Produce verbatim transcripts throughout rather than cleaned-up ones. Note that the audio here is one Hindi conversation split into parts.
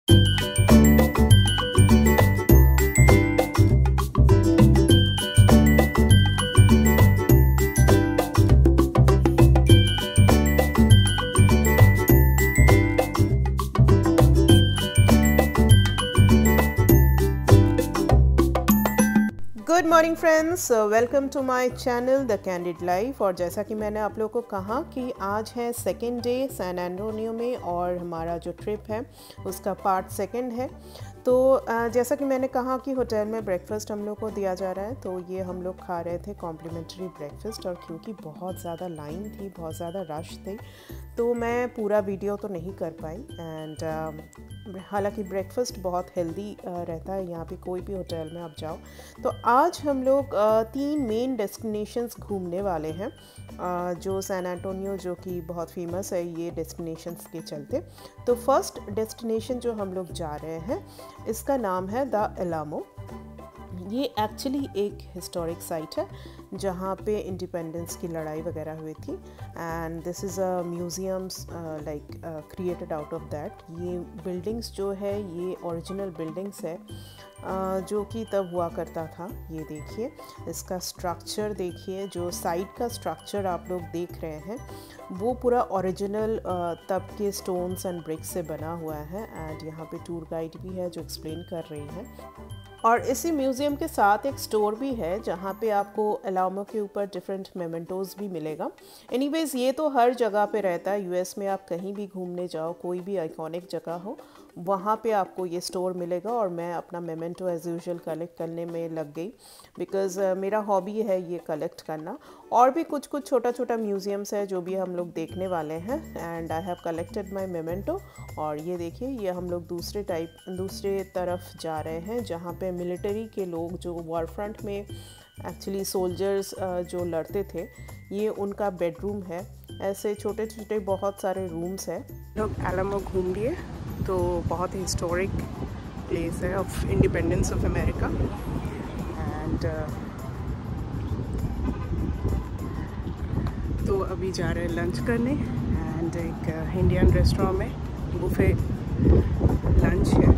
Good morning friends, welcome to my channel the candid life. और जैसा कि मैंने आप लोगों को कहा कि आज है सेकेंड डे सैन एंटोनियो में और हमारा जो ट्रिप है उसका पार्ट सेकेंड है। तो जैसा कि मैंने कहा कि होटल में ब्रेकफास्ट हम लोग को दिया जा रहा है, तो ये हम लोग खा रहे थे कॉम्प्लीमेंट्री ब्रेकफास्ट। और क्योंकि बहुत ज़्यादा लाइन थी, बहुत ज़्यादा रश थे, तो मैं पूरा वीडियो तो नहीं कर पाई। एंड हालांकि ब्रेकफास्ट बहुत हेल्दी रहता है यहाँ पे, कोई भी होटल में आप जाओ। तो आज हम लोग तीन मेन डेस्टिनेशंस घूमने वाले हैं जो सैन एंटोनियो, जो कि बहुत फेमस है ये डेस्टिनेशंस के चलते। तो फर्स्ट डेस्टिनेशन जो हम लोग जा रहे हैं इसका नाम है द एलामो। ये एक्चुअली एक हिस्टोरिक साइट है जहाँ पे इंडिपेंडेंस की लड़ाई वगैरह हुई थी। And this is a museums like created out of that. ये बिल्डिंग्स जो है ये ओरिजिनल बिल्डिंग्स है uh, जो कि तब हुआ करता था। ये देखिए इसका स्ट्रक्चर, देखिए जो साइड का स्ट्रक्चर आप लोग देख रहे हैं वो पूरा ओरिजिनल uh, तब के स्टोन्स एंड ब्रिक्स से बना हुआ है। एंड यहाँ पे टूर गाइड भी है जो एक्सप्लेन कर रही है। और इसी म्यूज़ियम के साथ एक स्टोर भी है जहाँ पे आपको एलामो के ऊपर डिफरेंट मेमेंटोज़ भी मिलेगा। एनीवेज़ ये तो हर जगह पे रहता है। यूएस में आप कहीं भी घूमने जाओ, कोई भी आइकॉनिक जगह हो, वहाँ पे आपको ये स्टोर मिलेगा। और मैं अपना मेमेंटो एज़ यूजुअल कलेक्ट करने में लग गई, बिकॉज़ uh, मेरा हॉबी है ये कलेक्ट करना। और भी कुछ कुछ छोटा छोटा म्यूज़ियम्स है जो भी हम लोग देखने वाले हैं। And I have collected my memento. और ये देखिए ये हम लोग दूसरे टाइप दूसरे तरफ जा रहे हैं जहाँ पे मिलिट्री के लोग जो वॉर फ्रंट में एक्चुअली सोल्जर्स जो लड़ते थे, ये उनका बेडरूम है। ऐसे छोटे छोटे बहुत सारे रूम्स हैं। लोग एलामो घूम लिए, तो बहुत ही हिस्टोरिक प्लेस है of independence of America. And तो अभी जा रहे हैं लंच करने। एंड एक इंडियन रेस्टोरेंट में बुफे लंच है,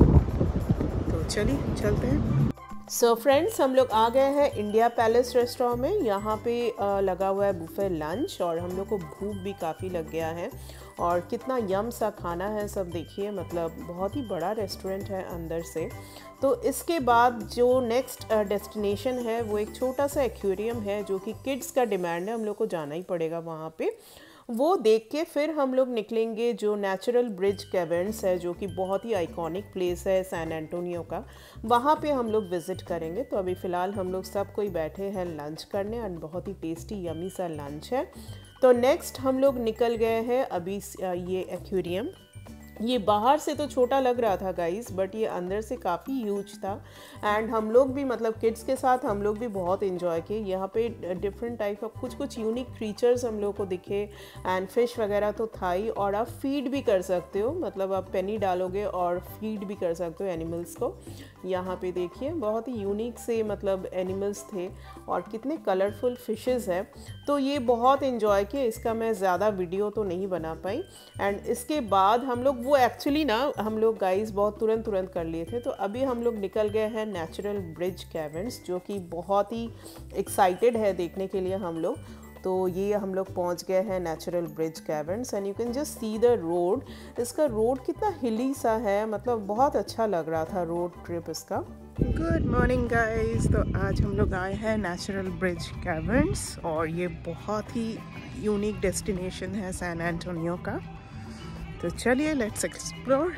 तो चलिए चलते हैं। सो so फ्रेंड्स, हम लोग आ गए हैं इंडिया पैलेस रेस्टोरेंट में। यहाँ पे आ, लगा हुआ है बुफे लंच और हम लोग को भूख भी काफ़ी लग गया है। और कितना यम सा खाना है सब देखिए, मतलब बहुत ही बड़ा रेस्टोरेंट है अंदर से। तो इसके बाद जो नेक्स्ट डेस्टिनेशन है वो एक छोटा सा एक्वेरियम है जो कि किड्स का डिमांड है, हम लोग को जाना ही पड़ेगा वहाँ पे। वो देख के फिर हम लोग निकलेंगे जो नेचुरल ब्रिज कैवर्न्स है, जो कि बहुत ही आइकॉनिक प्लेस है सैन एंटोनियो का, वहाँ पे हम लोग विज़िट करेंगे। तो अभी फ़िलहाल हम लोग सब कोई बैठे हैं लंच करने और बहुत ही टेस्टी यमी सा लंच है। तो नेक्स्ट हम लोग निकल गए हैं अभी ये एक्वेरियम। ये बाहर से तो छोटा लग रहा था गाइस, बट ये अंदर से काफ़ी ह्यूज था। एंड हम लोग भी, मतलब किड्स के साथ हम लोग भी बहुत इन्जॉय किए। यहाँ पे डिफरेंट टाइप ऑफ कुछ कुछ यूनिक क्रीचर्स हम लोग को दिखे। एंड फिश वगैरह तो था ही, और आप फीड भी कर सकते हो, मतलब आप पेनी डालोगे और फीड भी कर सकते हो एनिमल्स को। यहाँ पे देखिए बहुत ही यूनिक से मतलब एनिमल्स थे और कितने कलरफुल फिशेस है। तो ये बहुत इन्जॉय किए। इसका मैं ज़्यादा वीडियो तो नहीं बना पाई। एंड इसके बाद हम लोग वो एक्चुअली ना हम लोग गाइस बहुत तुरंत तुरंत कर लिए थे। तो अभी हम लोग निकल गए हैं नेचुरल ब्रिज कैवर्न्स, जो कि बहुत ही एक्साइटेड है देखने के लिए हम लोग। तो ये हम लोग पहुंच गए हैं Natural Bridge Caverns. And you can just see the road. इसका रोड कितना हिली सा है, मतलब बहुत अच्छा लग रहा था रोड ट्रिप इसका। Good morning guys. तो आज हम लोग आए हैं नेचुरल ब्रिज कैवर्न्स और ये बहुत ही यूनिक डेस्टिनेशन है सैन एंटोनियो का। तो चलिए लेट्स एक्सप्लोर।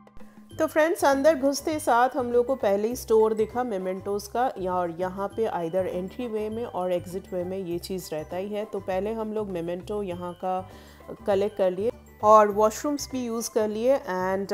तो फ्रेंड्स, अंदर घुसते साथ हम लोग को पहले ही स्टोर दिखा मेमेंटोज़ का, और यहाँ पे आइदर एंट्री वे में और एग्जिट वे में ये चीज़ रहता ही है। तो पहले हम लोग मेमेंटो यहाँ का कलेक्ट कर लिए और वॉशरूम्स भी यूज़ कर लिए। एंड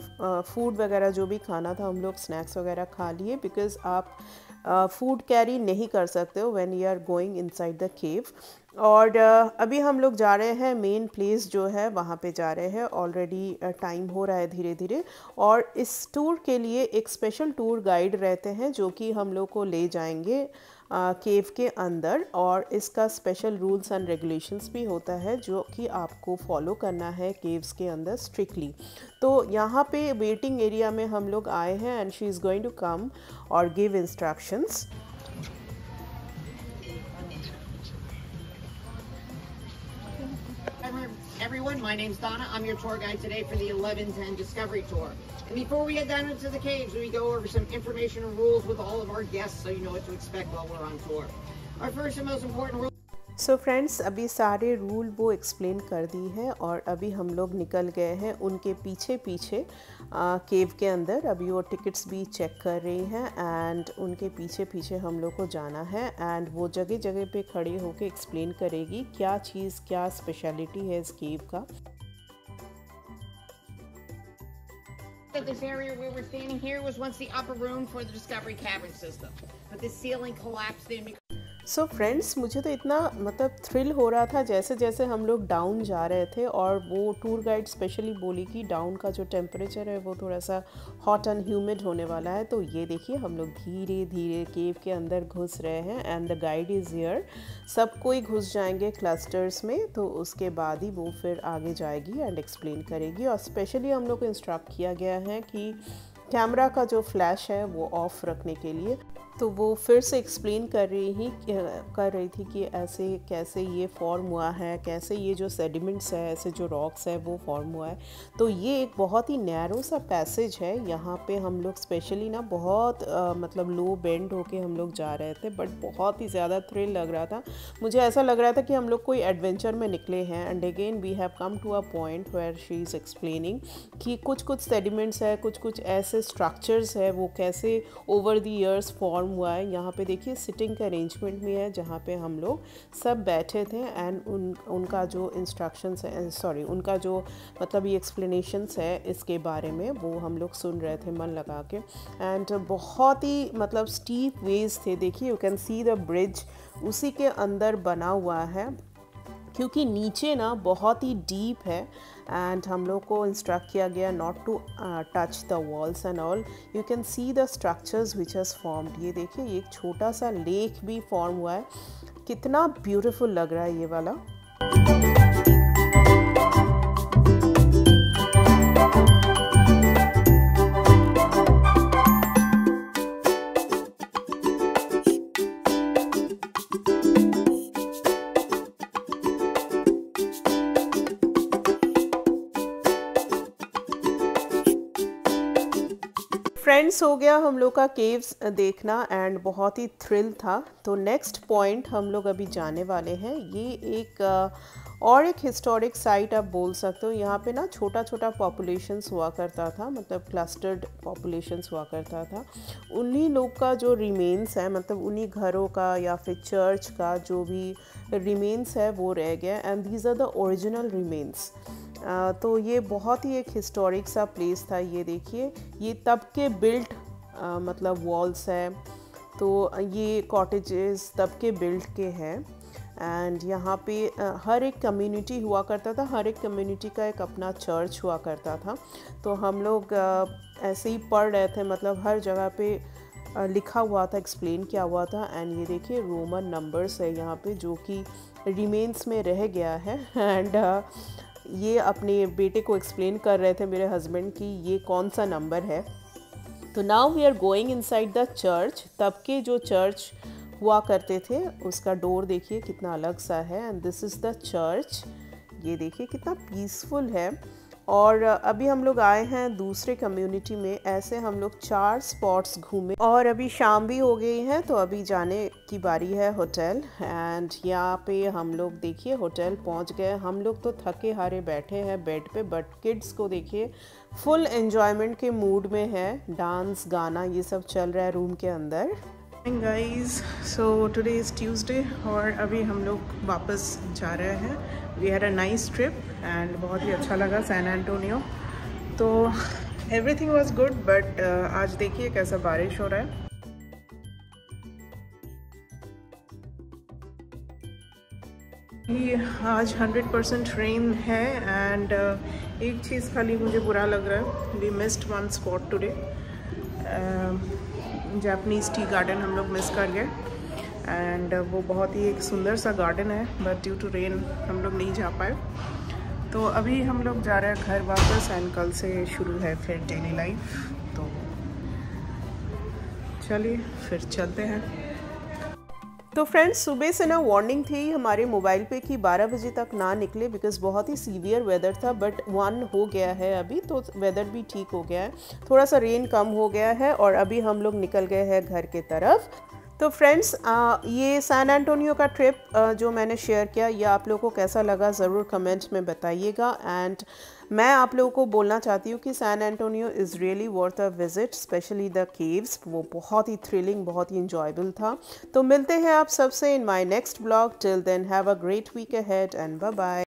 फूड वगैरह जो भी खाना था हम लोग स्नैक्स वगैरह खा लिए, बिकॉज़ आप फूड कैरी नहीं कर सकते हो when you are going inside the cave. और अभी हम लोग जा रहे हैं मेन प्लेस जो है वहाँ पे जा रहे हैं। ऑलरेडी टाइम हो रहा है धीरे धीरे। और इस टूर के लिए एक स्पेशल टूर गाइड रहते हैं जो कि हम लोग को ले जाएंगे केव के अंदर। और इसका स्पेशल रूल्स एंड रेगुलेशंस भी होता है जो कि आपको फॉलो करना है केव्स के अंदर स्ट्रिक्टली। तो यहाँ पे वेटिंग एरिया में हम लोग आए हैं and she is going to come और give instructions. Everyone, my name's Donna. I'm your tour guide today for the eleven ten Discovery Tour. And before we head down into the caves, we go over some information and rules with all of our guests so you know what to expect while we're on tour. Our first and most important rule. So friends, अभी सारे रूल वो एक्सप्लेन कर दी है और अभी हम लोग निकल गए हैं उनके पीछे पीछे केव के अंदर। अभी वो टिकट्स भी चेक कर रही हैं एंड उनके पीछे पीछे हम लोग को जाना है। एंड वो जगह जगह पे खड़े होके एक्सप्लेन करेगी क्या चीज़ क्या स्पेशलिटी है इस केव का। This area where we're standing here was once the upper room for the Discovery Cavern system, but the ceiling collapsed in. So so friends, मुझे तो इतना मतलब थ्रिल हो रहा था जैसे जैसे हम लोग डाउन जा रहे थे। और वो टूर गाइड स्पेशली बोली कि डाउन का जो टेम्परेचर है वो थोड़ा सा हॉट एंड ह्यूमिड होने वाला है। तो ये देखिए हम लोग धीरे धीरे केव के अंदर घुस रहे हैं and the guide is here. सब कोई घुस जाएंगे क्लस्टर्स में, तो उसके बाद ही वो फिर आगे जाएगी एंड एक्सप्लेन करेगी। और स्पेशली हम लोग को इंस्ट्रक्ट किया गया है कि कैमरा का जो फ्लैश है वो ऑफ रखने के लिए। तो वो फिर से एक्सप्लेन कर रही ही कर रही थी कि ऐसे कैसे ये फॉर्म हुआ है, कैसे ये जो सेडिमेंट्स है, ऐसे जो रॉक्स है वो फॉर्म हुआ है। तो ये एक बहुत ही नैरो सा पैसेज है। यहाँ पे हम लोग स्पेशली ना बहुत आ, मतलब लो बेंड होके हम लोग जा रहे थे, बट बहुत ही ज़्यादा थ्रिल लग रहा था। मुझे ऐसा लग रहा था कि हम लोग कोई एडवेंचर में निकले हैं। And again we have come to a point where she is explaining कि कुछ कुछ सेडिमेंट्स है, कुछ कुछ ऐसे स्ट्रक्चर्स है वो कैसे ओवर द ईयर्स फॉर्म हुआ है। यहाँ पे देखिए सिटिंग का अरेंजमेंट भी है जहाँ पे हम लोग सब बैठे थे एंड उन उनका जो इंस्ट्रक्शंस है, सॉरी उनका जो मतलब ये एक्सप्लेनेशंस है इसके बारे में वो हम लोग सुन रहे थे मन लगा के। एंड बहुत ही मतलब स्टीप वेज थे। देखिए you can see the bridge उसी के अंदर बना हुआ है क्योंकि नीचे ना बहुत ही डीप है। एंड हम लोग को इंस्ट्रक्ट किया गया not to touch the walls and all. You can see the structures which has formed. ये देखिए ये एक छोटा सा लेक भी फॉर्म हुआ है। कितना ब्यूटीफुल लग रहा है ये वाला। फ्रेंड्स, हो गया हम लोग का केव्स देखना एंड बहुत ही थ्रिल था। तो नेक्स्ट पॉइंट हम लोग अभी जाने वाले हैं। ये एक और एक हिस्टोरिक साइट आप बोल सकते हो। यहाँ पे ना छोटा छोटा पॉपुलेशंस हुआ करता था, मतलब क्लस्टर्ड पॉपुलेशंस हुआ करता था। उन्हीं लोग का जो रिमेन्स है, मतलब उन्हीं घरों का या फिर चर्च का जो भी रिमेन्स है वो रह गया। And these are the original remains. Uh, तो ये बहुत ही एक हिस्टोरिक सा प्लेस था। ये देखिए ये तब के बिल्ट uh, मतलब वॉल्स है। तो ये कॉटेजेस तब के बिल्ट के हैं। एंड यहाँ पे uh, हर एक कम्युनिटी हुआ करता था, हर एक कम्युनिटी का एक अपना चर्च हुआ करता था। तो हम लोग uh, ऐसे ही पढ़ रहे थे, मतलब हर जगह पे uh, लिखा हुआ था, एक्सप्लेन किया हुआ था। एंड ये देखिए रोमन नंबर्स है यहाँ पे जो कि रिमेन्स में रह गया है। एंड uh, ये अपने बेटे को एक्सप्लेन कर रहे थे मेरे हस्बैंड कि ये कौन सा नंबर है। तो now we are going inside the church. तब के जो चर्च हुआ करते थे उसका डोर देखिए कितना अलग सा है। And this is the church. ये देखिए कितना पीसफुल है। और अभी हम लोग आए हैं दूसरे कम्युनिटी में। ऐसे हम लोग चार स्पॉट्स घूमे और अभी शाम भी हो गई है, तो अभी जाने की बारी है होटल। एंड यहाँ पे हम लोग देखिए होटल पहुँच गए। हम लोग तो थके हारे बैठे हैं बेड पे, बट किड्स को देखिए फुल एंजॉयमेंट के मूड में है। डांस गाना ये सब चल रहा है रूम के अंदर। Guys, so today is Tuesday और अभी हम लोग वापस जा रहे हैं। We had a nice trip and बहुत ही अच्छा लगा सैन एंटोनियो। तो एवरीथिंग वाज गुड, बट आज देखिए कैसा बारिश हो रहा है। ये आज हंड्रेड परसेंट रेन है एंड uh, एक चीज़ खाली मुझे बुरा लग रहा है, we missed one spot today, Japanese tea garden हम लोग मिस कर गए एंड uh, वो बहुत ही एक सुंदर सा गार्डन है, बट ड्यू टू रेन हम लोग नहीं जा पाए। तो अभी हम लोग जा रहे हैं घर वापस एंड कल से शुरू है फिर डेली लाइफ। तो चलिए फिर चलते हैं। तो फ्रेंड्स, सुबह से ना वार्निंग थी हमारे मोबाइल पे कि बारह बजे तक ना निकले बिकॉज़ बहुत ही सीवियर वेदर था, बट वन हो गया है अभी, तो वेदर भी ठीक हो गया है, थोड़ा सा रेन कम हो गया है और अभी हम लोग निकल गए हैं घर के तरफ। तो फ्रेंड्स, ये सैन एंटोनियो का ट्रिप जो मैंने शेयर किया, ये आप लोगों को कैसा लगा ज़रूर कमेंट्स में बताइएगा। एंड मैं आप लोगों को बोलना चाहती हूँ कि San Antonio is really worth a visit, specially the caves, वो बहुत ही थ्रिलिंग, बहुत ही इंजॉयबल था। तो मिलते हैं आप सबसे in my next blog. Till then have a great week ahead and bye bye.